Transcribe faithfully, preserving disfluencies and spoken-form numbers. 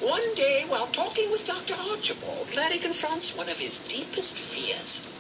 One day, while talking with Doctor Archibald, Larry confronts one of his deepest fears.